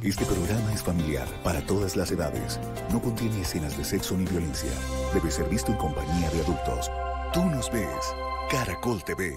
Este programa es familiar para todas las edades. No contiene escenas de sexo ni violencia. Debe ser visto en compañía de adultos. Tú nos ves. Caracol TV.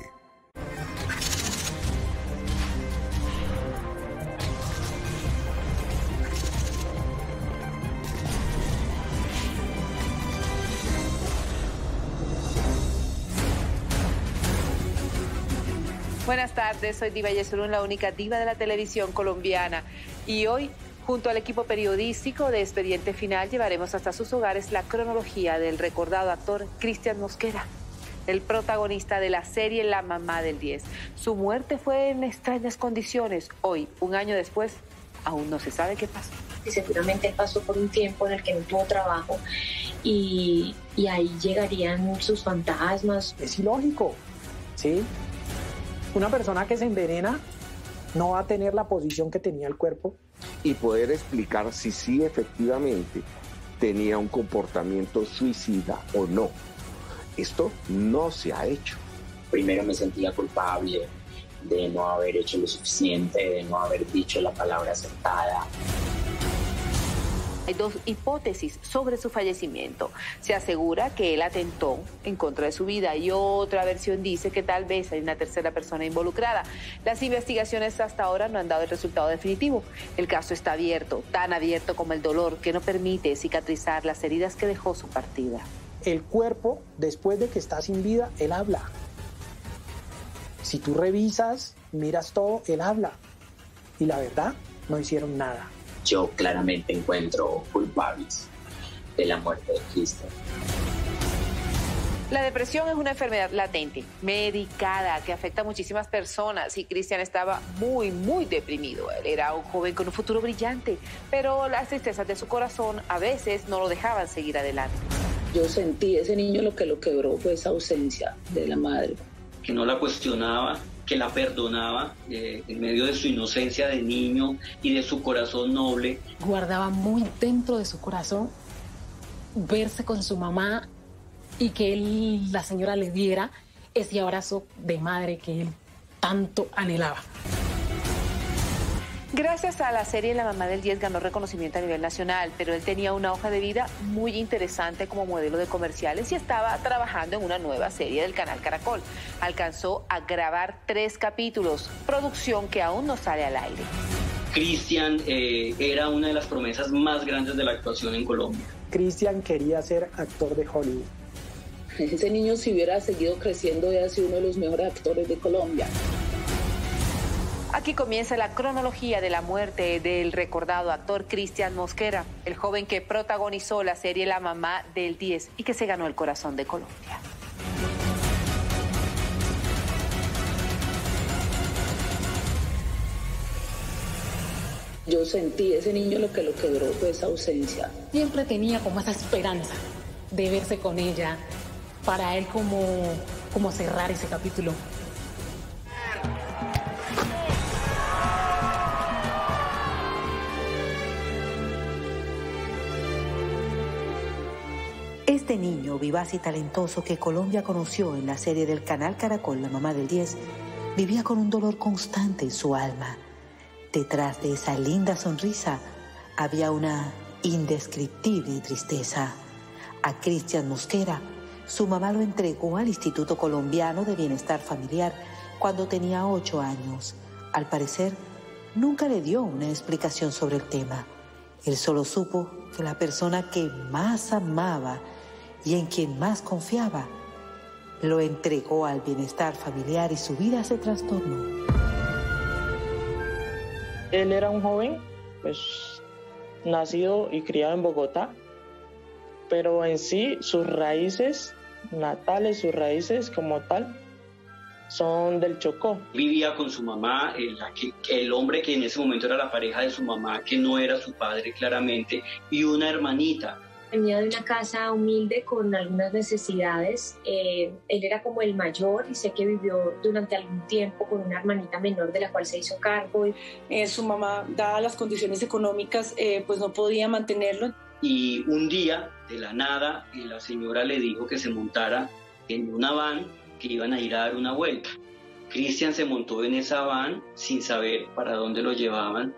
Buenas tardes, soy Diva Yesurún, la única diva de la televisión colombiana. Y hoy, junto al equipo periodístico de Expediente Final, llevaremos hasta sus hogares la cronología del recordado actor Cristian Mosquera, el protagonista de la serie La Mamá del 10. Su muerte fue en extrañas condiciones. Hoy, un año después, aún no se sabe qué pasó. Y seguramente él pasó por un tiempo en el que no tuvo trabajo y ahí llegarían sus fantasmas. Es ilógico, ¿sí? Una persona que se envenena no va a tener la posición que tenía el cuerpo. Y poder explicar si sí efectivamente tenía un comportamiento suicida o no. Esto no se ha hecho. Primero me sentía culpable de no haber hecho lo suficiente, de no haber dicho la palabra acertada. Hay dos hipótesis sobre su fallecimiento. Se asegura que él atentó en contra de su vida y otra versión dice que tal vez hay una tercera persona involucrada. Las investigaciones hasta ahora no han dado el resultado definitivo. El caso está abierto, tan abierto como el dolor que no permite cicatrizar las heridas que dejó su partida. El cuerpo, después de que está sin vida, él habla. Si tú revisas, miras todo, él habla. Y la verdad, no hicieron nada. Yo claramente encuentro culpables de la muerte de Cristian. La depresión es una enfermedad latente, medicada, que afecta a muchísimas personas y Cristian estaba muy deprimido. Él era un joven con un futuro brillante, pero las tristezas de su corazón a veces no lo dejaban seguir adelante. Yo sentí ese niño lo que lo quebró fue esa ausencia de la madre. Que no la cuestionaba, que la perdonaba en medio de su inocencia de niño y de su corazón noble. Guardaba muy dentro de su corazón verse con su mamá y que la señora le diera ese abrazo de madre que él tanto anhelaba. Gracias a la serie La Mamá del 10 ganó reconocimiento a nivel nacional, pero él tenía una hoja de vida muy interesante como modelo de comerciales y estaba trabajando en una nueva serie del canal Caracol. Alcanzó a grabar 3 capítulos, producción que aún no sale al aire. Cristian era una de las promesas más grandes de la actuación en Colombia. Cristian quería ser actor de Hollywood. Ese niño, si hubiera seguido creciendo, hubiera sido uno de los mejores actores de Colombia. Aquí comienza la cronología de la muerte del recordado actor Cristian Mosquera, el joven que protagonizó la serie La Mamá del 10 y que se ganó el corazón de Colombia. Yo sentí ese niño lo que lo quebró fue esa ausencia. Siempre tenía como esa esperanza de verse con ella, para él como cerrar ese capítulo. Este niño vivaz y talentoso que Colombia conoció en la serie del canal Caracol La Mamá del 10 vivía con un dolor constante en su alma. Detrás de esa linda sonrisa había una indescriptible tristeza. A Cristian Mosquera, su mamá lo entregó al Instituto Colombiano de Bienestar Familiar cuando tenía 8 años. Al parecer, nunca le dio una explicación sobre el tema. Él solo supo que la persona que más amaba y en quien más confiaba lo entregó al bienestar familiar y su vida se trastornó. Él era un joven, pues, nacido y criado en Bogotá, pero en sí sus raíces natales, sus raíces como tal, son del Chocó. Vivía con su mamá, el hombre que en ese momento era la pareja de su mamá, que no era su padre claramente, y una hermanita. Venía de una casa humilde con algunas necesidades. Él era como el mayor y sé que vivió durante algún tiempo con una hermanita menor de la cual se hizo cargo. Su mamá, dadas las condiciones económicas, pues no podía mantenerlo. Y un día, de la nada, la señora le dijo que se montara en una van que iban a ir a dar una vuelta. Cristian se montó en esa van sin saber para dónde lo llevaban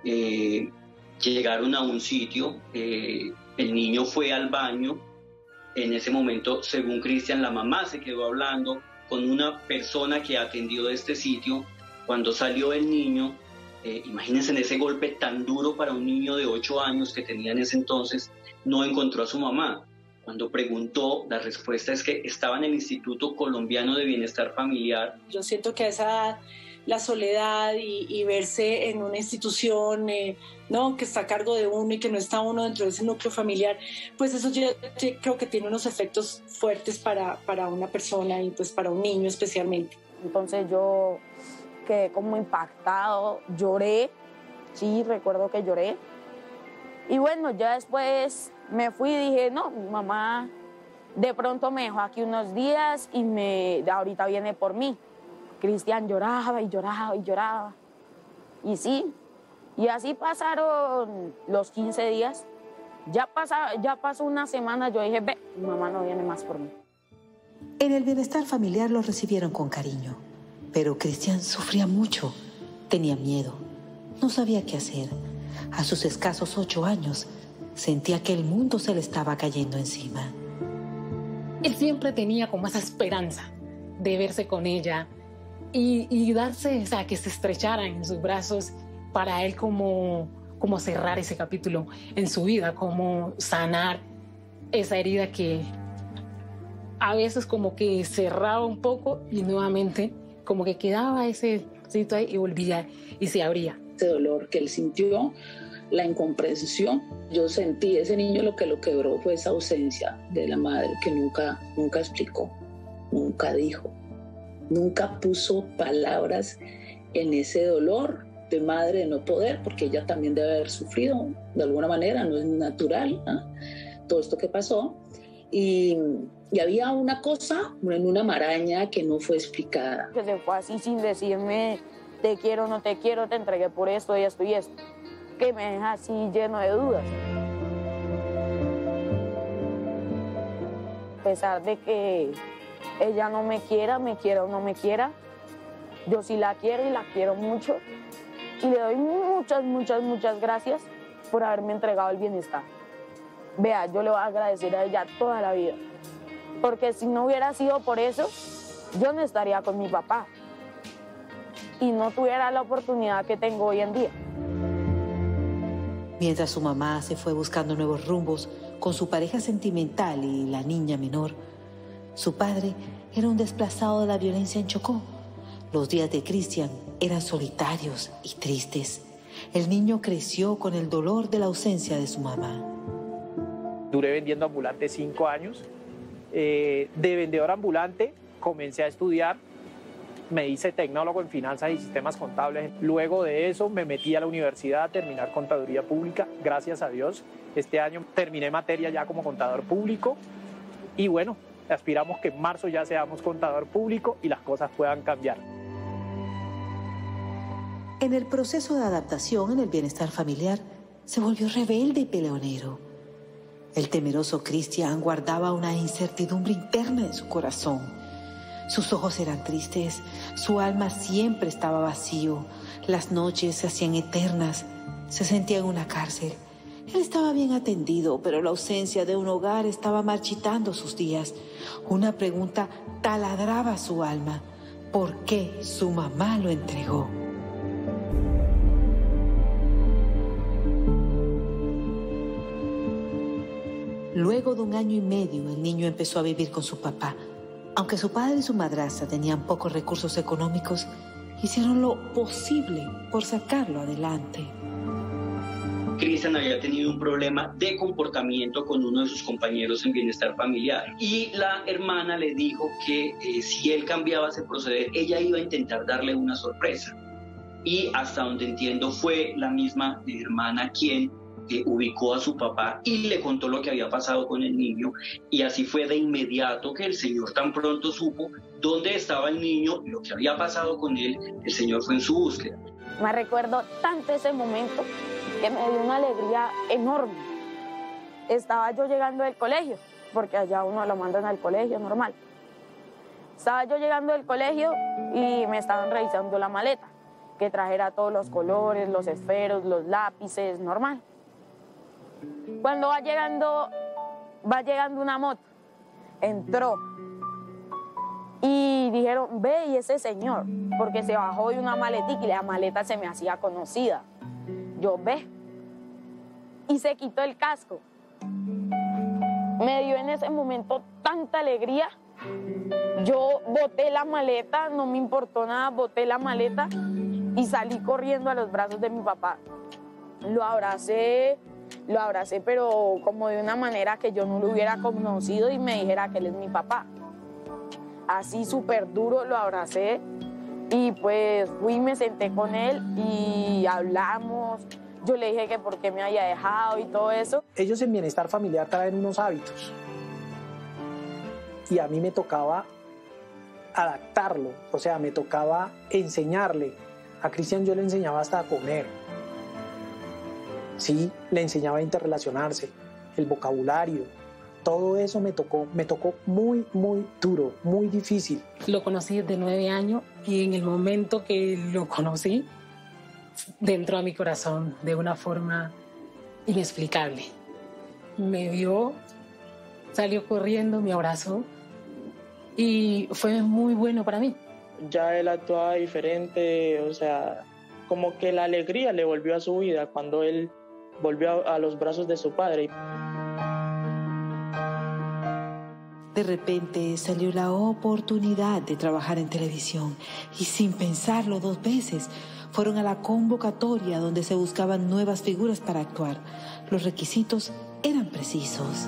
llegaron a un sitio, el niño fue al baño. En ese momento, según Cristian, la mamá se quedó hablando con una persona que atendió de este sitio. Cuando salió el niño, imagínense en ese golpe tan duro para un niño de 8 años que tenía en ese entonces, no encontró a su mamá. Cuando preguntó, la respuesta es que estaba en el Instituto Colombiano de Bienestar Familiar. Yo siento que a esa edad, la soledad y verse en una institución, ¿no?, que está a cargo de uno y que no está uno dentro de ese núcleo familiar, pues eso yo creo que tiene unos efectos fuertes para una persona y pues para un niño especialmente. Entonces yo quedé como impactado, lloré, sí, recuerdo que lloré. Y bueno, ya después me fui y dije, no, mi mamá de pronto me dejó aquí unos días y ahorita viene por mí. Cristian lloraba y lloraba y lloraba. Y sí, y así pasaron los 15 días. Ya pasó una semana, yo dije, ve, mi mamá no viene más por mí. En el bienestar familiar lo recibieron con cariño, pero Cristian sufría mucho, tenía miedo, no sabía qué hacer. A sus escasos 8 años, sentía que el mundo se le estaba cayendo encima. Él siempre tenía como esa esperanza de verse con ella y darse, o sea, que se estrecharan en sus brazos para él como cerrar ese capítulo en su vida, como sanar esa herida que a veces como que cerraba un poco y nuevamente como que quedaba ese sitio ahí y volvía y se abría. Ese dolor que él sintió, la incomprensión, yo sentí, ese niño lo que lo quebró fue esa ausencia de la madre que nunca explicó, nunca dijo, nunca puso palabras en ese dolor de madre de no poder, porque ella también debe haber sufrido de alguna manera, no es natural, ¿no?, todo esto que pasó. Y había una cosa en una maraña que no fue explicada. Que se fue así sin decirme te quiero, no te quiero, te entregué por esto y esto y esto, que me deja así lleno de dudas. A pesar de que ella no me quiera, me quiera o no me quiera, yo sí la quiero y la quiero mucho. Y le doy muchas gracias por haberme entregado el bienestar. Vea, yo le voy a agradecer a ella toda la vida. Porque si no hubiera sido por eso, yo no estaría con mi papá. Y no tuviera la oportunidad que tengo hoy en día. Mientras su mamá se fue buscando nuevos rumbos con su pareja sentimental y la niña menor, su padre era un desplazado de la violencia en Chocó. Los días de Cristian eran solitarios y tristes. El niño creció con el dolor de la ausencia de su mamá. Duré vendiendo ambulante 5 años. De vendedor ambulante comencé a estudiar. Me hice tecnólogo en finanzas y sistemas contables. Luego de eso me metí a la universidad a terminar contaduría pública. Gracias a Dios, este año terminé materia ya como contador público. Y bueno, aspiramos que en marzo ya seamos contador público y las cosas puedan cambiar. En el proceso de adaptación en el bienestar familiar, se volvió rebelde y peleonero. El temeroso Cristian guardaba una incertidumbre interna en su corazón. Sus ojos eran tristes, su alma siempre estaba vacío, las noches se hacían eternas, se sentía en una cárcel. Él estaba bien atendido, pero la ausencia de un hogar estaba marchitando sus días. Una pregunta taladraba su alma: ¿por qué su mamá lo entregó? Luego de 1 año y medio, el niño empezó a vivir con su papá. Aunque su padre y su madrastra tenían pocos recursos económicos, hicieron lo posible por sacarlo adelante. Cristian había tenido un problema de comportamiento con uno de sus compañeros en bienestar familiar y la hermana le dijo que si él cambiaba ese proceder, ella iba a intentar darle una sorpresa. Y hasta donde entiendo fue la misma hermana quien ubicó a su papá y le contó lo que había pasado con el niño, y así fue de inmediato que el señor tan pronto supo dónde estaba el niño y lo que había pasado con él. El señor fue en su búsqueda. Me recuerdo tanto ese momento que me dio una alegría enorme. Estaba yo llegando del colegio, porque allá uno lo mandan al colegio normal. Estaba yo llegando del colegio y me estaban revisando la maleta. que trajera todos los colores, los esferos, los lápices, normal. Cuando va llegando una moto, entró y dijeron, ve, y ese señor, porque se bajó de una maletica y la maleta se me hacía conocida. Yo, ve, y se quitó el casco. Me dio en ese momento tanta alegría. Yo boté la maleta, no me importó nada, boté la maleta y salí corriendo a los brazos de mi papá. Lo abracé, pero como de una manera que yo no lo hubiera conocido y me dijera que él es mi papá. Así súper duro lo abracé y pues fui y me senté con él y hablamos. Yo le dije que por qué me había dejado y todo eso. Ellos en bienestar familiar traen unos hábitos y a mí me tocaba adaptarlo, o sea, me tocaba enseñarle. A Cristian yo le enseñaba hasta a comer, sí, le enseñaba a interrelacionarse, el vocabulario, todo eso me tocó muy, muy duro, muy difícil. Lo conocí desde 9 años y en el momento que lo conocí, dentro de mi corazón de una forma inexplicable. Me vio, salió corriendo, me abrazó y fue muy bueno para mí. Ya él actuaba diferente, o sea, como que la alegría le volvió a su vida cuando él volvió a los brazos de su padre. De repente salió la oportunidad de trabajar en televisión y sin pensarlo 2 veces fueron a la convocatoria donde se buscaban nuevas figuras para actuar. Los requisitos eran precisos.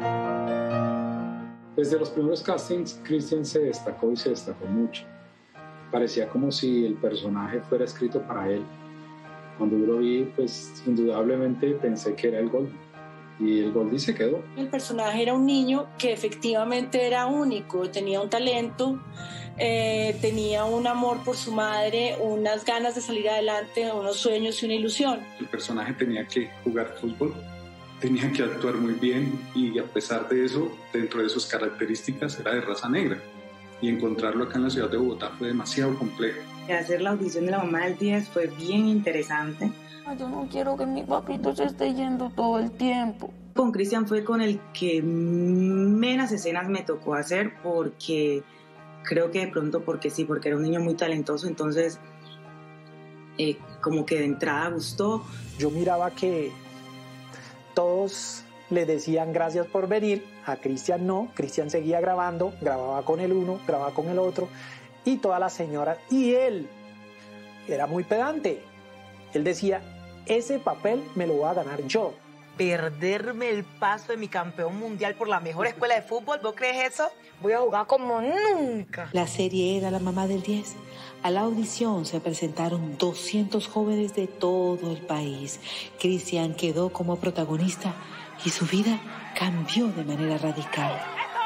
Desde los primeros castings, Cristian se destacó y se destacó mucho. Parecía como si el personaje fuera escrito para él. Cuando yo lo vi, pues indudablemente pensé que era el Goldie. Y el Goldie se quedó. El personaje era un niño que efectivamente era único, tenía un talento, tenía un amor por su madre, unas ganas de salir adelante, unos sueños y una ilusión. El personaje tenía que jugar fútbol, tenía que actuar muy bien y a pesar de eso, dentro de sus características, era de raza negra. Y encontrarlo acá en la ciudad de Bogotá fue demasiado complejo. Hacer la audición de la mamá del 10 fue bien interesante. Yo no quiero que mi papito se esté yendo todo el tiempo. Con Cristian fue con el que menos escenas me tocó hacer porque creo que de pronto porque era un niño muy talentoso, entonces como que de entrada gustó. Yo miraba que todos le decían gracias por venir, a Cristian no, Cristian seguía grabando, grababa con el uno, grababa con el otro y todas las señoras, y él era muy pedante, él decía, ese papel me lo voy a ganar yo. Perderme el paso de mi campeón mundial por la mejor escuela de fútbol, ¿vos crees eso? Voy a jugar como nunca. La serie era La Mamá del 10. A la audición se presentaron 200 jóvenes de todo el país. Cristian quedó como protagonista y su vida cambió de manera radical.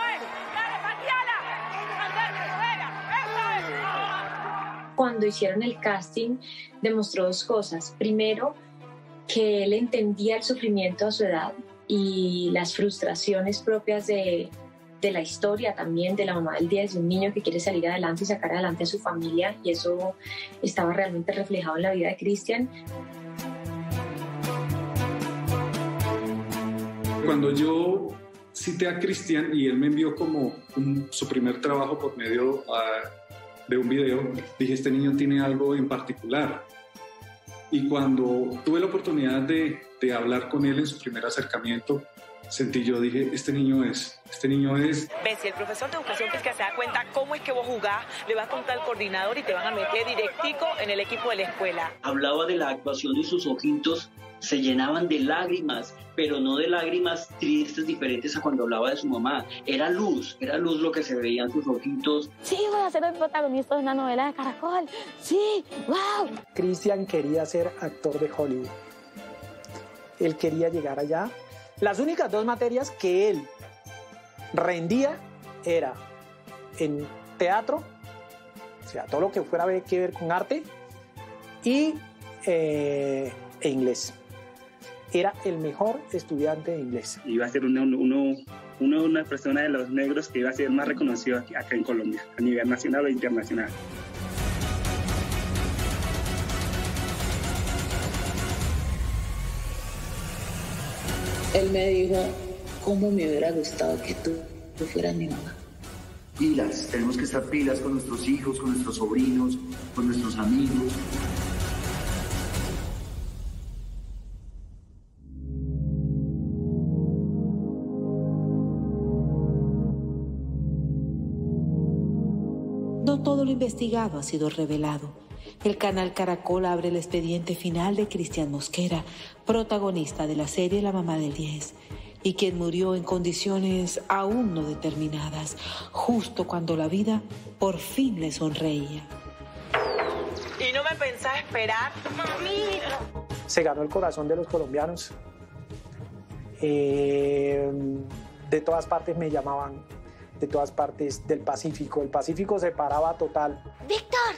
Cuando hicieron el casting, demostró 2 cosas. Primero, que él entendía el sufrimiento a su edad y las frustraciones propias de la historia también de la mamá del 10, de un niño que quiere salir adelante y sacar adelante a su familia, y eso estaba realmente reflejado en la vida de Cristian. Cuando yo cité a Cristian y él me envió como su primer trabajo por medio de un video, dije, este niño tiene algo en particular. Y cuando tuve la oportunidad de hablar con él en su primer acercamiento, dije, este niño es. Ves, si el profesor de educación física se da cuenta cómo es que vos jugás, le vas a contar al coordinador y te van a meter directico en el equipo de la escuela. Hablaba de la actuación y sus ojitos se llenaban de lágrimas, pero no de lágrimas tristes diferentes a cuando hablaba de su mamá. Era luz lo que se veía en sus ojitos. Sí, voy a ser el protagonista de una novela de Caracol. Sí, wow. Cristian quería ser actor de Hollywood. Él quería llegar allá. Las únicas 2 materias que él rendía era en teatro, o sea, todo lo que fuera que ver con arte, y inglés. Era el mejor estudiante de inglés. Iba a ser una persona de los negros que iba a ser más reconocido acá en Colombia, a nivel nacional o internacional. Él me dijo, ¿cómo me hubiera gustado que tú fueras mi mamá? Pilas, tenemos que estar pilas con nuestros hijos, con nuestros sobrinos, con nuestros amigos. No todo lo investigado ha sido revelado. El canal Caracol abre el expediente final de Cristian Mosquera, protagonista de la serie La Mamá del 10, y quien murió en condiciones aún no determinadas, justo cuando la vida por fin le sonreía. Y no me pensás esperar, mamita. Se ganó el corazón de los colombianos. De todas partes me llamaban, de todas partes del Pacífico. El Pacífico se paraba total. ¡Víctor!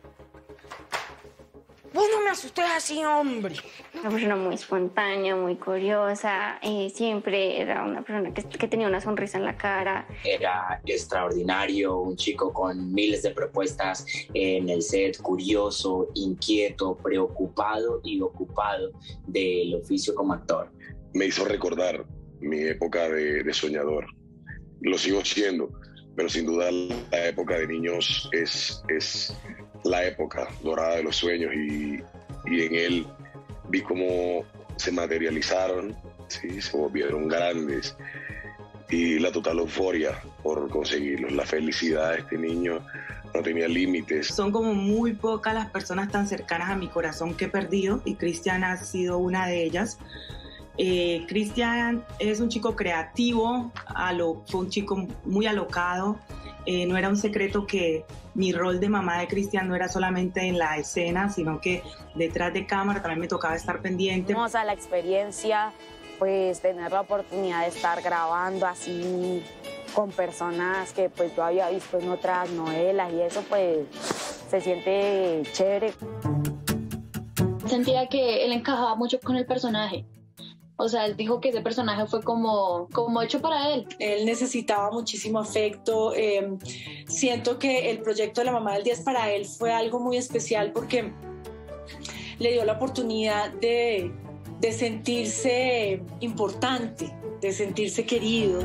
Vos no me asustes así, hombre. Una persona muy espontánea, muy curiosa. Siempre era una persona que tenía una sonrisa en la cara. Era extraordinario, un chico con miles de propuestas en el set, curioso, inquieto, preocupado y ocupado del oficio como actor. Me hizo recordar mi época de soñador. Lo sigo siendo, pero sin duda la época de niños es la época dorada de los sueños y en él vi cómo se materializaron, ¿sí? Se volvieron grandes y la total euforia por conseguirlos. La felicidad de este niño no tenía límites. Son como muy pocas las personas tan cercanas a mi corazón que he perdido y Cristian ha sido una de ellas. Cristian es un chico creativo, fue un chico muy alocado. No era un secreto que mi rol de mamá de Cristian no era solamente en la escena, sino que detrás de cámara también me tocaba estar pendiente. Vamos a la experiencia, pues tener la oportunidad de estar grabando así con personas que pues yo había visto en otras novelas y eso pues se siente chévere. Sentía que él encajaba mucho con el personaje. O sea, él dijo que ese personaje fue como hecho para él. Él necesitaba muchísimo afecto. Siento que el proyecto de La Mamá del 10 para él fue algo muy especial porque le dio la oportunidad de sentirse importante, de sentirse querido.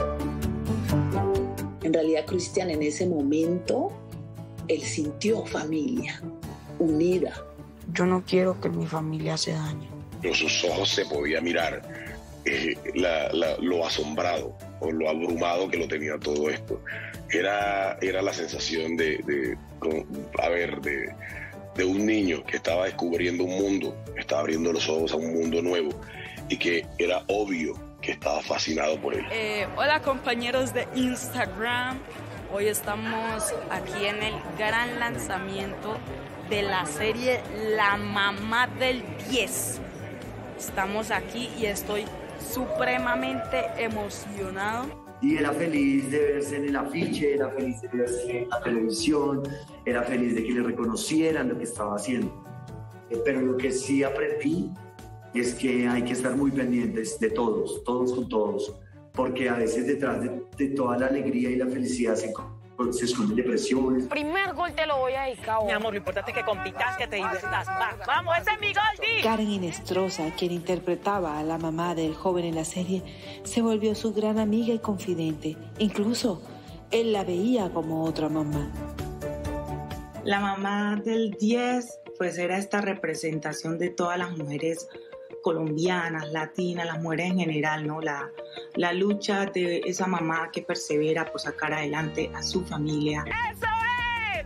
En realidad, Cristian en ese momento, él sintió familia, unida. Yo no quiero que mi familia se dañe. En sus ojos se podía mirar lo asombrado o lo abrumado que lo tenía todo esto. Era la sensación de un niño que estaba descubriendo un mundo, estaba abriendo los ojos a un mundo nuevo y que era obvio que estaba fascinado por él. Hola compañeros de Instagram, hoy estamos aquí en el gran lanzamiento de la serie La Mamá del 10. Estamos aquí y estoy supremamente emocionado. Y era feliz de verse en el afiche, era feliz de verse en la televisión, era feliz de que le reconocieran lo que estaba haciendo. Pero lo que sí aprendí es que hay que estar muy pendientes de todos con todos, porque a veces detrás de toda la alegría y la felicidad se esconden depresiones. Primer gol te lo voy a dedicar. Mi amor, lo importante es que compitas, que te diviertas. ¡Vamos, ese es mi gol, Karen Inestrosa, quien interpretaba a la mamá del joven en la serie, se volvió su gran amiga y confidente. Incluso, él la veía como otra mamá. La Mamá del 10, pues era esta representación de todas las mujeres colombianas, latinas, las mujeres en general, ¿no? La lucha de esa mamá que persevera por sacar adelante a su familia. ¡Eso es!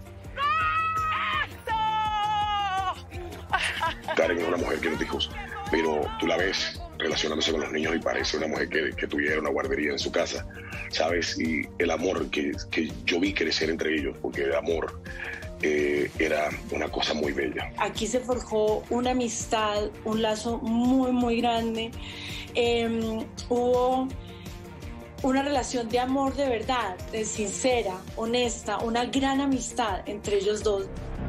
¡Eso! Karen es una mujer que no tiene hijos, pero tú la ves relacionándose con los niños y parece una mujer que tuviera una guardería en su casa, ¿sabes? Y el amor que yo vi crecer entre ellos, porque el amor era una cosa muy bella. Aquí se forjó una amistad, un lazo muy, muy grande. Hubo una relación de amor de verdad, de sincera, honesta, una gran amistad entre ellos dos.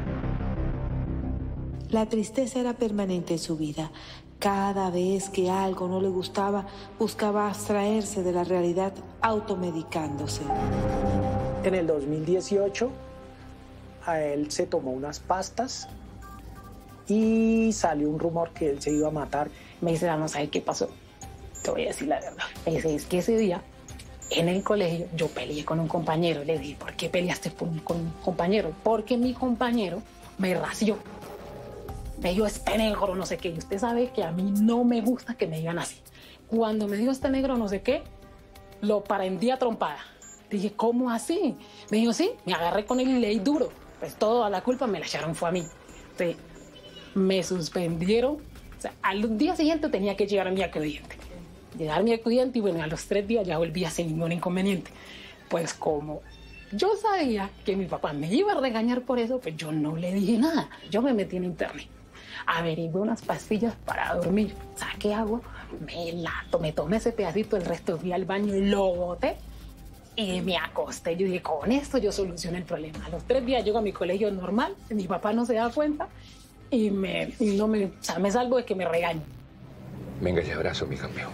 La tristeza era permanente en su vida. Cada vez que algo no le gustaba, buscaba abstraerse de la realidad automedicándose. En el 2018, a él se tomó unas pastas y salió un rumor que él se iba a matar. Me dice, vamos a ver qué pasó. te voy a decir la verdad. Es que ese día, en el colegio, yo peleé con un compañero. Le dije, ¿por qué peleaste con un compañero? Porque mi compañero me ració. Me dijo, este negro, no sé qué. Y usted sabe que a mí no me gusta que me digan así. Cuando me dijo este negro, no sé qué, lo prendí a trompada. Dije, ¿cómo así? Me dijo, sí, me agarré con él y le di duro. Pues toda la culpa me la echaron fue a mí. Entonces, me suspendieron. O sea, al día siguiente tenía que llegar a mi acudiente. Llegar a mi acudiente y bueno, a los 3 días ya volvía sin ningún inconveniente. Pues como yo sabía que mi papá me iba a regañar por eso, pues yo no le dije nada. Yo me metí en internet. Averigué unas pastillas para dormir. Saqué agua, me tomé ese pedacito, el resto fui al baño y lo boté. Y me acosté. Yo dije, con esto yo solucioné el problema. A los 3 días llego a mi colegio normal, mi papá no se da cuenta y me salvo de que me regañen. Venga, ese abrazo, mi campeón.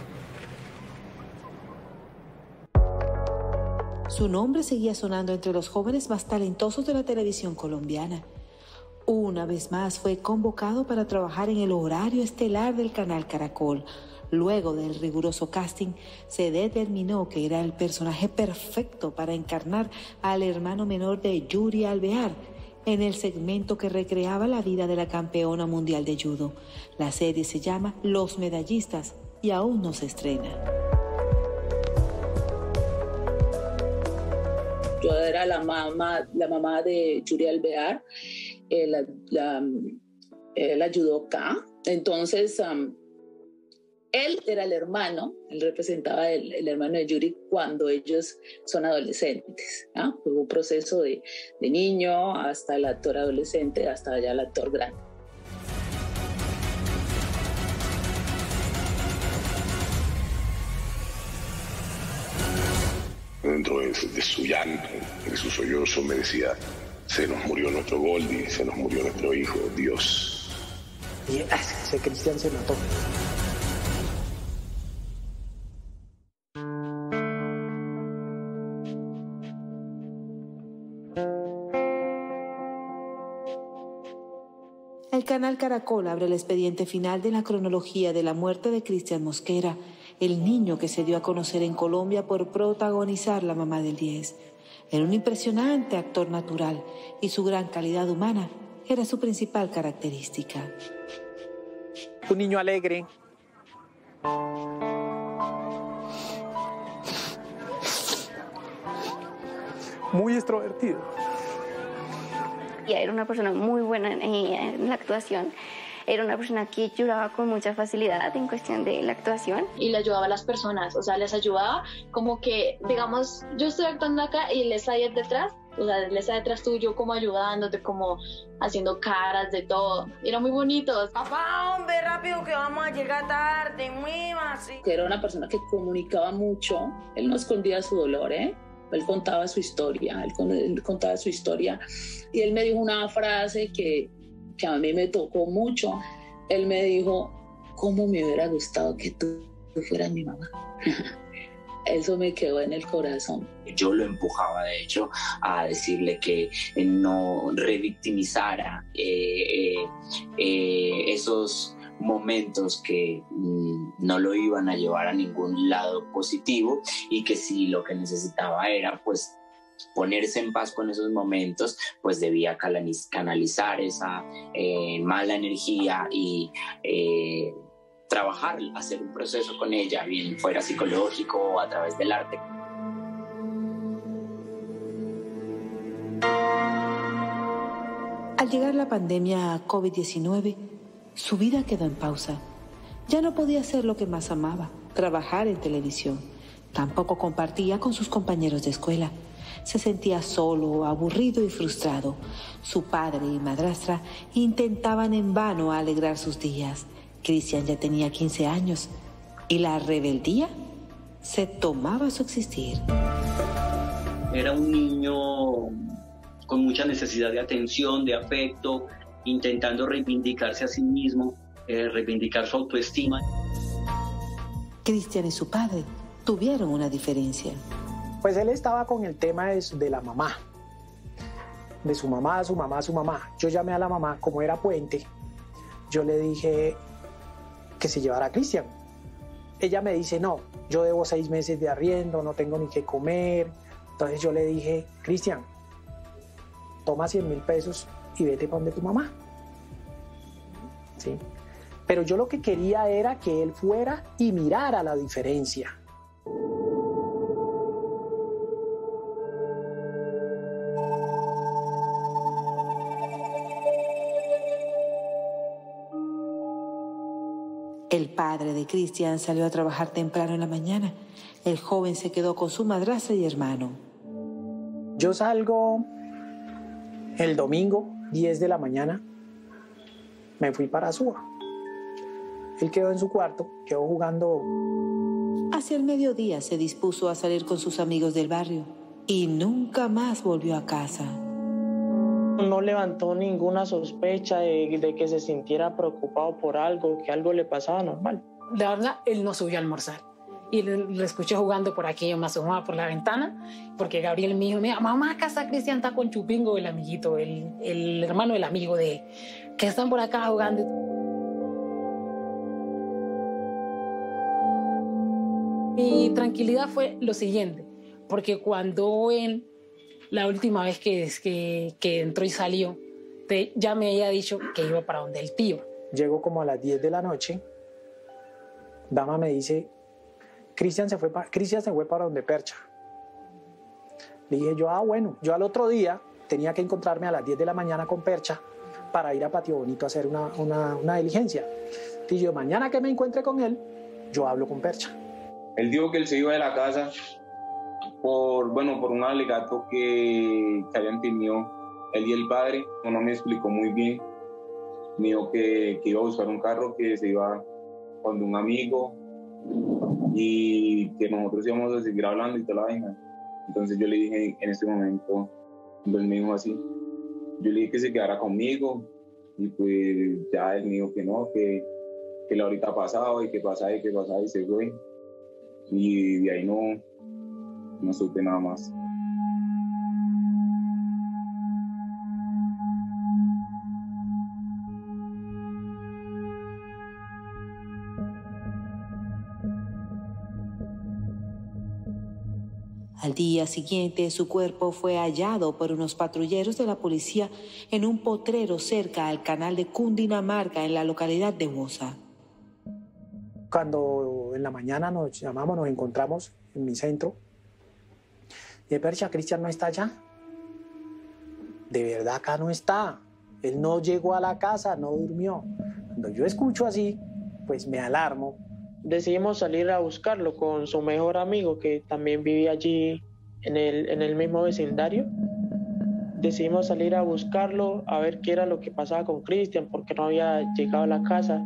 Su nombre seguía sonando entre los jóvenes más talentosos de la televisión colombiana. Una vez más fue convocado para trabajar en el horario estelar del canal Caracol. Luego del riguroso casting, se determinó que era el personaje perfecto para encarnar al hermano menor de Yuri Alvear en el segmento que recreaba la vida de la campeona mundial de judo. La serie se llama Los Medallistas y aún no se estrena. Yo era la mamá de Yuri Alvear, la judoka. Entonces, él era el hermano, él representaba el hermano de Yuri cuando ellos son adolescentes, ¿no? Hubo un proceso de niño hasta el actor adolescente, hasta ya el actor grande. Dentro de su llanto, de su sollozo, me decía, se nos murió nuestro Goldie, se nos murió nuestro hijo, Dios. Y ese Cristian se mató. El canal Caracol abre el expediente final de la cronología de la muerte de Cristian Mosquera, el niño que se dio a conocer en Colombia por protagonizar La Mamá del 10. Era un impresionante actor natural y su gran calidad humana era su principal característica. Un niño alegre. Muy extrovertido. Era una persona muy buena en la actuación. Era una persona que lloraba con mucha facilidad en cuestión de la actuación. Y le ayudaba a las personas, o sea, les ayudaba como que, digamos, yo estoy actuando acá y él está ahí detrás, o sea, él está detrás tuyo como ayudándote, como haciendo caras de todo. Era muy bonito. Papá, hombre, rápido que vamos a llegar tarde, muy así. Que era una persona que comunicaba mucho, él no escondía su dolor, ¿eh? Él contaba su historia, él contaba su historia. Y él me dijo una frase que a mí me tocó mucho. Él me dijo, ¿cómo me hubiera gustado que tú fueras mi mamá? Eso me quedó en el corazón. Yo lo empujaba, de hecho, a decirle que no revictimizara esos momentos que no lo iban a llevar a ningún lado positivo y que si lo que necesitaba era pues ponerse en paz con esos momentos, pues debía canalizar esa mala energía y trabajar, hacer un proceso con ella, bien fuera psicológico o a través del arte. Al llegar la pandemia COVID-19, su vida quedó en pausa. Ya no podía hacer lo que más amaba, trabajar en televisión. Tampoco compartía con sus compañeros de escuela. Se sentía solo, aburrido y frustrado. Su padre y madrastra intentaban en vano alegrar sus días. Cristian ya tenía 15 años y la rebeldía se tomaba su existir. Era un niño con mucha necesidad de atención, de afecto, intentando reivindicarse a sí mismo, reivindicar su autoestima. Cristian y su padre tuvieron una diferencia. Pues él estaba con el tema de la mamá, de su mamá, su mamá, su mamá. Yo llamé a la mamá, como era puente, yo le dije que se llevara a Cristian. ella me dice, no, yo debo 6 meses de arriendo, no tengo ni qué comer. Entonces yo le dije, Cristian, toma 100.000 pesos y vete para donde tu mamá. ¿Sí? Pero yo lo que quería era que él fuera y mirara la diferencia. El padre de Cristian salió a trabajar temprano en la mañana. El joven se quedó con su madrastra y hermano. Yo salgo el domingo, 10 de la mañana, me fui para Suba. Él quedó en su cuarto, quedó jugando. Hacia el mediodía se dispuso a salir con sus amigos del barrio y nunca más volvió a casa. No levantó ninguna sospecha de que se sintiera preocupado por algo, que algo le pasaba normal. La verdad, él no subió a almorzar. Y lo escuché jugando por aquí, yo me asomaba por la ventana, porque Gabriel me dijo, mira, mamá, acá está Cristian, está con Chupingo, el amiguito, el hermano del amigo de que están por acá jugando. Mi tranquilidad fue lo siguiente, porque cuando él, la última vez que entró y salió, ya me había dicho que iba para donde el tío. Llego como a las 10 de la noche, Dama me dice, Cristian se fue para donde Percha. Le dije yo, bueno, yo al otro día tenía que encontrarme a las 10 de la mañana con Percha para ir a Patio Bonito a hacer una diligencia. Y yo, mañana que me encuentre con él, yo hablo con Percha. Él dijo que él se iba de la casa por un alegato que habían tenido él y el padre. No me explicó muy bien. Me dijo que iba a buscar un carro, que se iba con un amigo y que nosotros íbamos a seguir hablando y toda la vaina. Entonces yo le dije en ese momento, él me dijo así, yo le dije que se quedara conmigo y pues ya él me dijo que no, que la horita pasaba y que pasaba y se fue. Y de ahí no supe nada más. Al día siguiente, su cuerpo fue hallado por unos patrulleros de la policía en un potrero cerca al canal de Cundinamarca, en la localidad de Bosa. Cuando en la mañana nos llamamos, nos encontramos en mi centro. Y Percha, Cristian no está allá. De verdad acá no está. Él no llegó a la casa, no durmió. Cuando yo escucho así, pues me alarmo. Decidimos salir a buscarlo con su mejor amigo, que también vivía allí en el mismo vecindario. Decidimos salir a buscarlo, a ver qué era lo que pasaba con Cristian, porque no había llegado a la casa.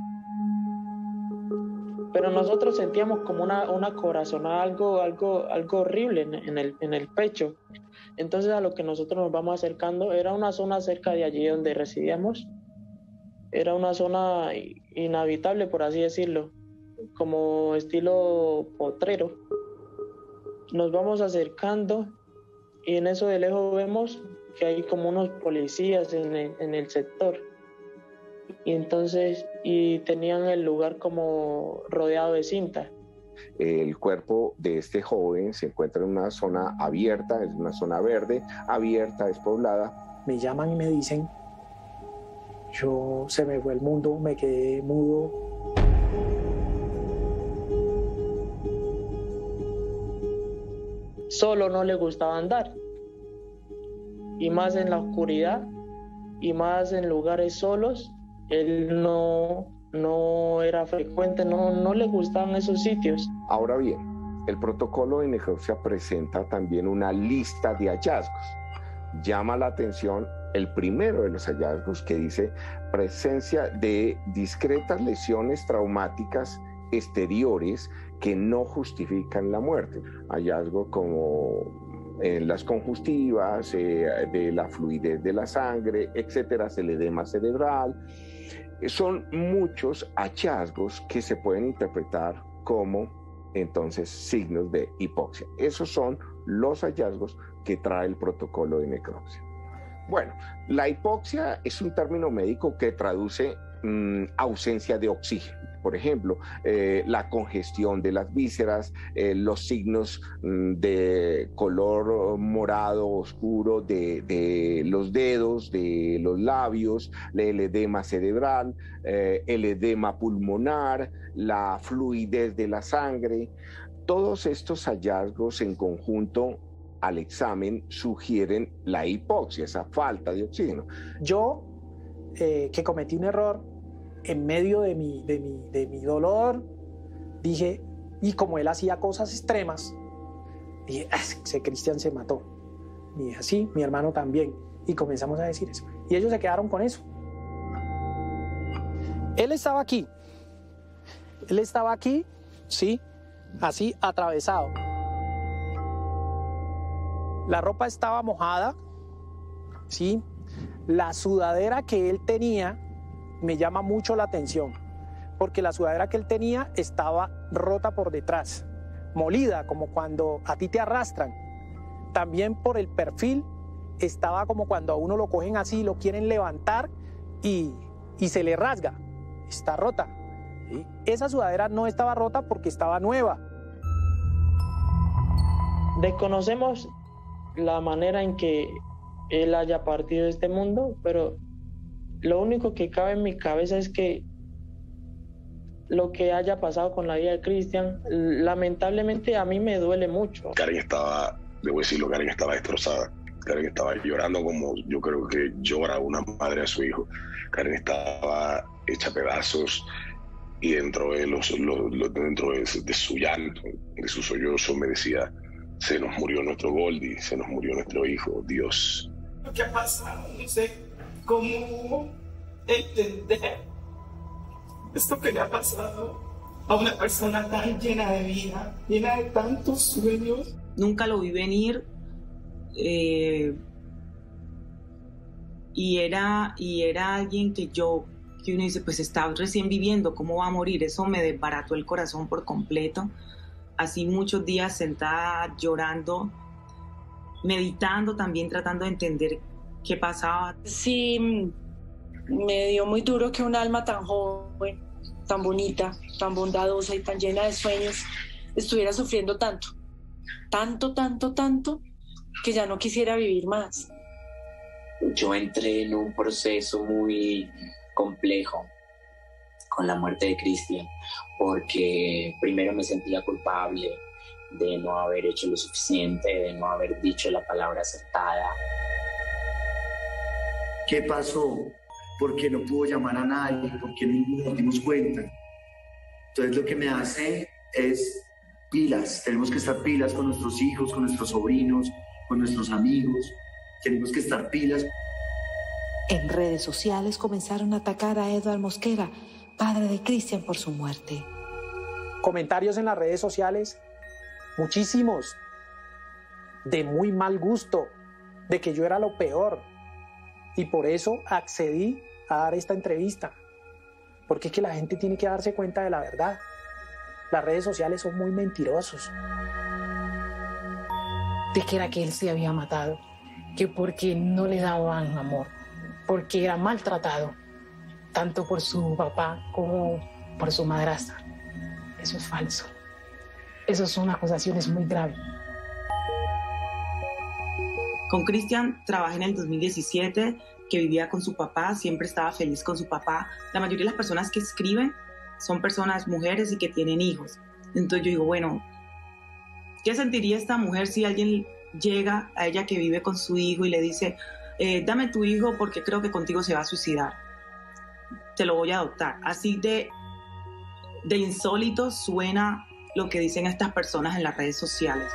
Pero nosotros sentíamos como una corazonada, algo horrible en el pecho. Entonces a lo que nosotros nos vamos acercando era una zona cerca de allí donde residíamos. Era una zona inhabitable, por así decirlo, como estilo potrero. Nos vamos acercando y en eso de lejos vemos que hay como unos policías en el sector. Y tenían el lugar como rodeado de cinta. El cuerpo de este joven se encuentra en una zona abierta, es una zona verde, abierta, despoblada. Me llaman y me dicen, se me fue el mundo, me quedé mudo. Solo no le gustaba andar, y más en la oscuridad, y más en lugares solos. Él no era frecuente, no le gustaban esos sitios. Ahora bien, el protocolo de necropsia presenta también una lista de hallazgos. Llama la atención el primero de los hallazgos, que dice presencia de discretas lesiones traumáticas exteriores que no justifican la muerte. Hallazgo como en las conjuntivas, de la fluidez de la sangre, etcétera, el edema cerebral. Son muchos hallazgos que se pueden interpretar como entonces signos de hipoxia. Esos son los hallazgos que trae el protocolo de necropsia. Bueno, la hipoxia es un término médico que traduce ausencia de oxígeno. Por ejemplo, la congestión de las vísceras, los signos de color morado oscuro de los dedos, de los labios, el edema cerebral, el edema pulmonar, la fluidez de la sangre. Todos estos hallazgos en conjunto al examen sugieren la hipoxia, esa falta de oxígeno. Yo, que cometí un error, en medio de mi dolor, dije, y como él hacía cosas extremas, dije, ese Cristian se mató. Y dije, sí, mi hermano también. Y comenzamos a decir eso. Y ellos se quedaron con eso. Él estaba aquí, sí, así atravesado. La ropa estaba mojada, sí. La sudadera que él tenía me llama mucho la atención, porque la sudadera que él tenía estaba rota por detrás, molida, como cuando a ti te arrastran. También por el perfil estaba como cuando a uno lo cogen así, lo quieren levantar y se le rasga, está rota. ¿Sí? Esa sudadera no estaba rota porque estaba nueva. Desconocemos la manera en que él haya partido de este mundo, pero lo único que cabe en mi cabeza es que lo que haya pasado con la vida de Cristian, lamentablemente a mí me duele mucho. Karen estaba, debo decirlo, Karen estaba destrozada. Karen estaba llorando como yo creo que llora una madre a su hijo. Karen estaba hecha pedazos y dentro de su llanto, de su sollozo, me decía, se nos murió nuestro Goldie, se nos murió nuestro hijo, Dios. Lo que ha pasado, no sé cómo entender esto que le ha pasado a una persona tan llena de vida, llena de tantos sueños. Nunca lo vi venir y era alguien que uno dice, pues está recién viviendo, ¿cómo va a morir? Eso me desbarató el corazón por completo. Así muchos días sentada llorando, meditando también, tratando de entender qué pasaba. Sí, me dio muy duro que un alma tan joven, tan bonita, tan bondadosa y tan llena de sueños estuviera sufriendo tanto, que ya no quisiera vivir más. Yo entré en un proceso muy complejo con la muerte de Cristian, porque primero me sentía culpable de no haber hecho lo suficiente, de no haber dicho la palabra acertada. ¿Qué pasó? ¿Por qué no pudo llamar a nadie? ¿Por qué no nos dimos cuenta? Entonces lo que me hace es pilas. Tenemos que estar pilas con nuestros hijos, con nuestros sobrinos, con nuestros amigos. Tenemos que estar pilas. En redes sociales comenzaron a atacar a Edward Mosquera, padre de Cristian, por su muerte. Comentarios en las redes sociales, muchísimos, de muy mal gusto, de que yo era lo peor. Y por eso accedí a dar esta entrevista, porque es que la gente tiene que darse cuenta de la verdad. Las redes sociales son muy mentirosos. De que era que él se había matado, que porque no le daban amor, porque era maltratado, tanto por su papá como por su madrastra. Eso es falso. Esas son acusaciones muy graves. Con Cristian trabajé en el 2017, que vivía con su papá, siempre estaba feliz con su papá. La mayoría de las personas que escriben son personas, mujeres y que tienen hijos. Entonces yo digo, bueno, ¿qué sentiría esta mujer si alguien llega a ella que vive con su hijo y le dice, dame tu hijo porque creo que contigo se va a suicidar? Te lo voy a adoptar. Así de insólito suena lo que dicen estas personas en las redes sociales.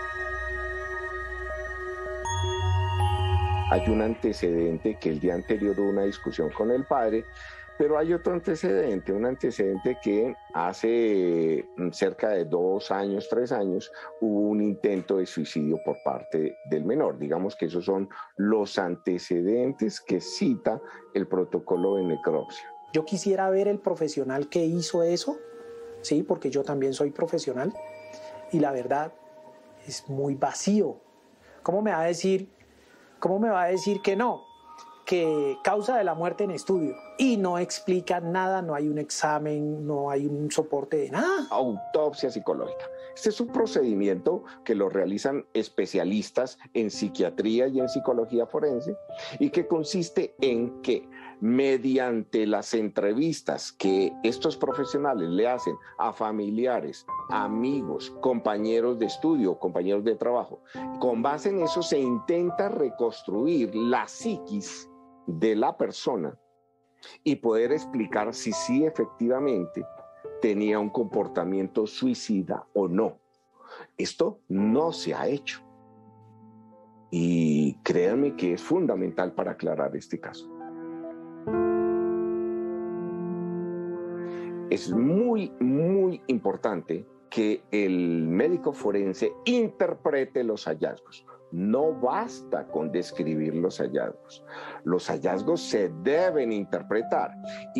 Hay un antecedente que el día anterior hubo una discusión con el padre, pero hay otro antecedente, un antecedente que hace cerca de 2 años, 3 años, hubo un intento de suicidio por parte del menor. Digamos que esos son los antecedentes que cita el protocolo de necropsia. Yo quisiera ver el profesional que hizo eso, sí, porque yo también soy profesional, y la verdad es muy vacío. ¿Cómo me va a decir que no? que causa de la muerte en estudio y no explica nada, no hay un examen, no hay un soporte de nada. Autopsia psicológica. Este es un procedimiento que lo realizan especialistas en psiquiatría y en psicología forense y que consiste en que mediante las entrevistas que estos profesionales le hacen a familiares, amigos, compañeros de estudio, compañeros de trabajo, con base en eso se intenta reconstruir la psiquis de la persona y poder explicar si sí efectivamente tenía un comportamiento suicida o no. Esto no se ha hecho. Y créanme que es fundamental para aclarar este caso. Es muy, muy importante que el médico forense interprete los hallazgos. No basta con describir los hallazgos. Los hallazgos se deben interpretar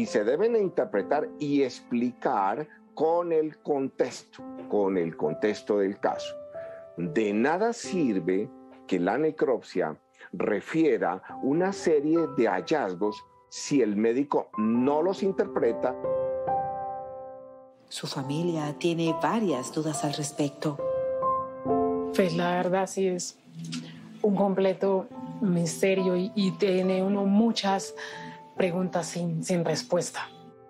y explicar con el contexto del caso. De nada sirve que la necropsia refiera una serie de hallazgos si el médico no los interpreta. Su familia tiene varias dudas al respecto. Pues la verdad sí es un completo misterio y tiene uno muchas preguntas sin respuesta.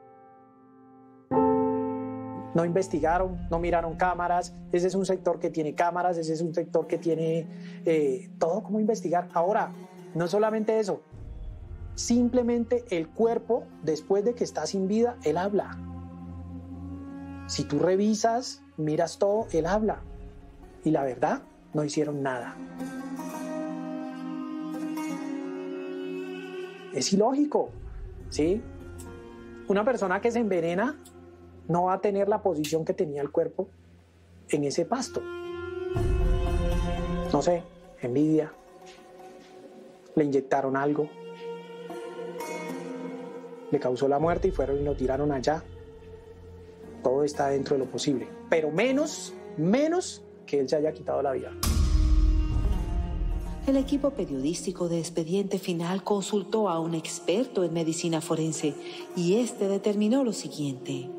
No investigaron, no miraron cámaras. Ese es un sector que tiene cámaras, ese es un sector que tiene todo como investigar. Ahora, no solamente eso, simplemente el cuerpo, después de que está sin vida, él habla. Si tú revisas, miras todo, él habla. Y la verdad, no hicieron nada. Es ilógico, ¿sí? Una persona que se envenena no va a tener la posición que tenía el cuerpo en ese pasto. No sé, envidia. Le inyectaron algo. Le causó la muerte y fueron y lo tiraron allá. Todo está dentro de lo posible. Pero menos que él se haya quitado la vida. El equipo periodístico de Expediente Final consultó a un experto en medicina forense y este determinó lo siguiente.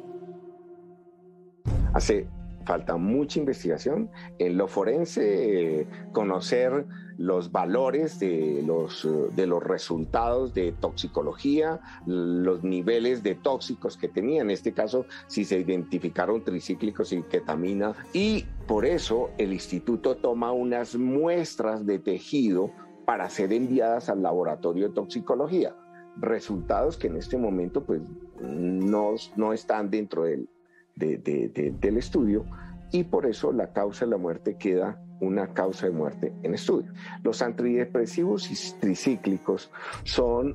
Hace falta mucha investigación en lo forense, conocer los valores de los resultados de toxicología, los niveles de tóxicos que tenía, en este caso si se identificaron tricíclicos y ketamina, y por eso el instituto toma unas muestras de tejido para ser enviadas al laboratorio de toxicología, resultados que en este momento pues no están dentro del estudio, y por eso la causa de la muerte queda una causa de muerte en estudio. Los antidepresivos y tricíclicos son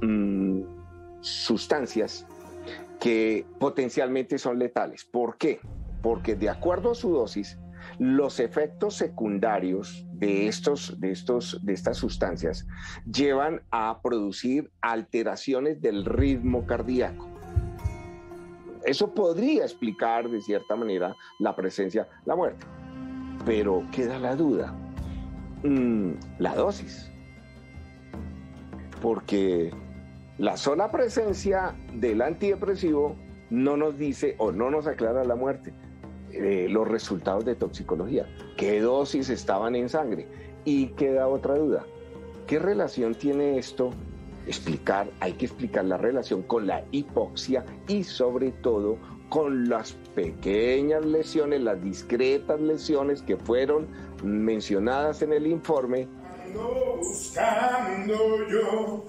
sustancias que potencialmente son letales. ¿Por qué? Porque de acuerdo a su dosis, los efectos secundarios de estas sustancias llevan a producir alteraciones del ritmo cardíaco. Eso podría explicar de cierta manera la presencia, la muerte. Pero queda la duda, la dosis. Porque la sola presencia del antidepresivo no nos dice o no nos aclara la muerte. Los resultados de toxicología, qué dosis estaban en sangre. Y queda otra duda, ¿qué relación tiene esto? Hay que explicar la relación con la hipoxia y sobre todo con las pequeñas lesiones, las discretas lesiones que fueron mencionadas en el informe. Ando buscando yo,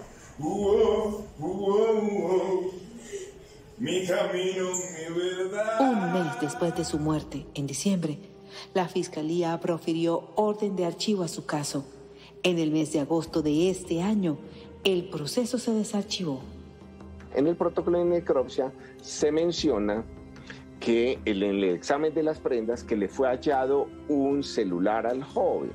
mi camino, mi verdad. Un mes después de su muerte, en diciembre, la Fiscalía profirió orden de archivo a su caso. En el mes de agosto de este año, el proceso se desarchivó. En el protocolo de necropsia se menciona que en el examen de las prendas que le fue hallado un celular al joven.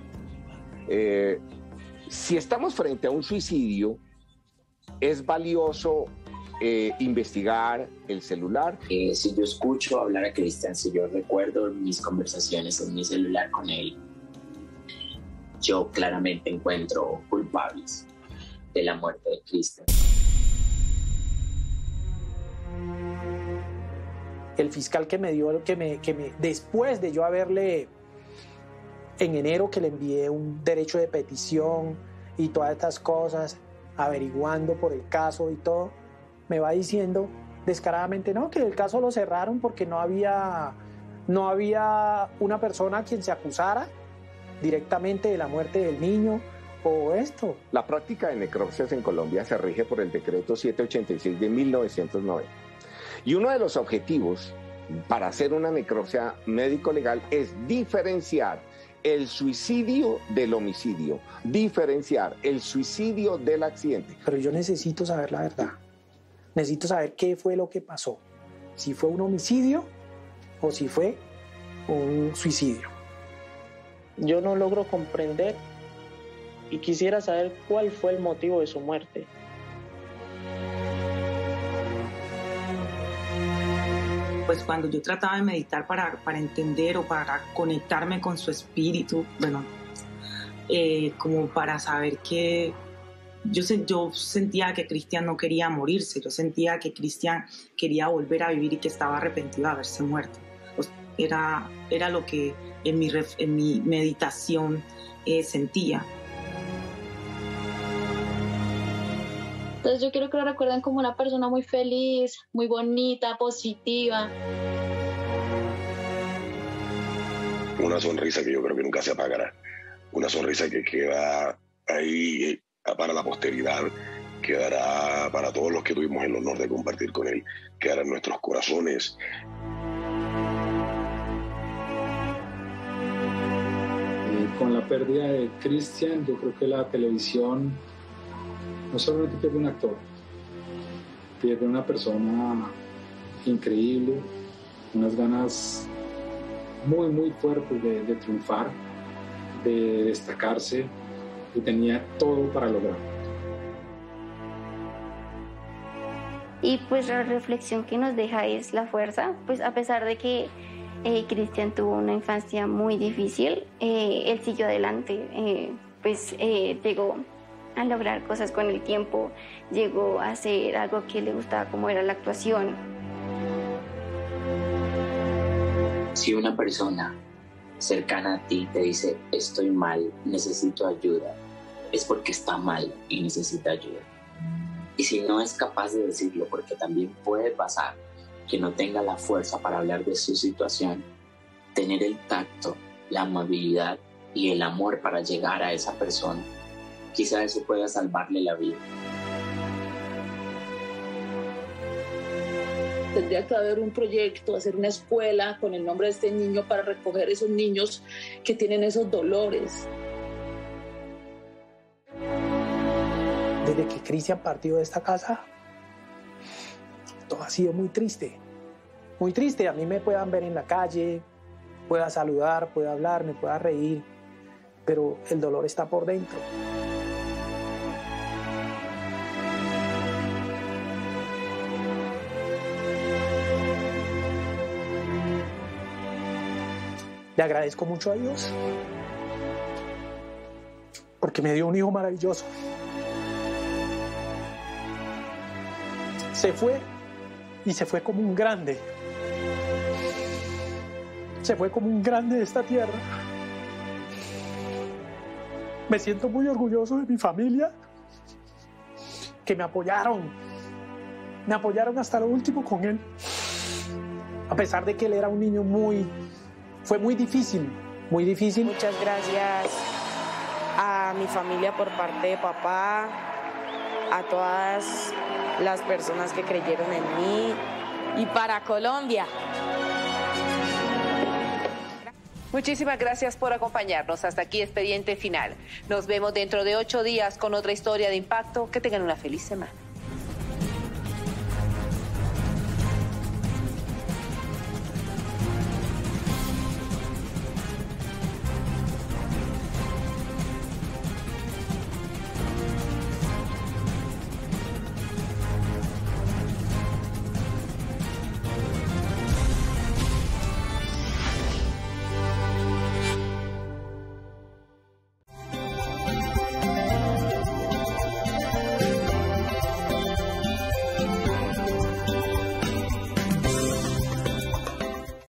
Si estamos frente a un suicidio, es valioso investigar el celular. Si yo escucho hablar a Cristian, si yo recuerdo mis conversaciones en mi celular con él, yo claramente encuentro culpables. de la muerte de Cristian. El fiscal que me dio, después de yo haberle, en enero que le envié un derecho de petición y todas estas cosas, averiguando por el caso y todo, me va diciendo descaradamente, no, que el caso lo cerraron porque no había una persona a quien se acusara directamente de la muerte del niño o esto. La práctica de necropsias en Colombia se rige por el decreto 786 de 1990. Y uno de los objetivos para hacer una necropsia médico-legal es diferenciar el suicidio del homicidio, diferenciar el suicidio del accidente. Pero yo necesito saber la verdad. Necesito saber qué fue lo que pasó. Si fue un homicidio o si fue un suicidio. Yo no logro comprender y quisiera saber cuál fue el motivo de su muerte. Pues cuando yo trataba de meditar para entender o para conectarme con su espíritu, bueno, como para saber que yo sentía que Cristian no quería morirse, yo sentía que Cristian quería volver a vivir y que estaba arrepentido de haberse muerto. Era lo que en mi meditación sentía. Entonces yo quiero que lo recuerden como una persona muy feliz, muy bonita, positiva. Una sonrisa que yo creo que nunca se apagará. Una sonrisa que queda ahí para la posteridad, quedará para todos los que tuvimos el honor de compartir con él, quedará en nuestros corazones. Con la pérdida de Cristian, yo creo que la televisión no solamente pierde un actor, pierde una persona increíble, unas ganas muy, muy fuertes de triunfar, de destacarse, y tenía todo para lograrlo. Y pues la reflexión que nos deja es la fuerza, pues a pesar de que Cristian tuvo una infancia muy difícil, él siguió adelante, llegó a lograr cosas con el tiempo, llegó a hacer algo que le gustaba, como era la actuación. Si una persona cercana a ti te dice estoy mal, necesito ayuda, es porque está mal y necesita ayuda. Y si no es capaz de decirlo, porque también puede pasar que no tenga la fuerza para hablar de su situación, tener el tacto, la amabilidad y el amor para llegar a esa persona, quizá eso pueda salvarle la vida. Tendría que haber un proyecto, hacer una escuela con el nombre de este niño para recoger esos niños que tienen esos dolores. Desde que Cristian partió de esta casa, todo ha sido muy triste. Muy triste. A mí me puedan ver en la calle, pueda saludar, pueda hablar, me pueda reír, pero el dolor está por dentro. Le agradezco mucho a Dios porque me dio un hijo maravilloso. Se fue y se fue como un grande. Se fue como un grande de esta tierra. Me siento muy orgulloso de mi familia, que me apoyaron. Me apoyaron hasta lo último con él. A pesar de que él era un niño fue muy difícil, muy difícil. Muchas gracias a mi familia por parte de papá, a todas las personas que creyeron en mí y para Colombia. Muchísimas gracias por acompañarnos. Hasta aquí Expediente Final. Nos vemos dentro de 8 días con otra historia de impacto. Que tengan una feliz semana.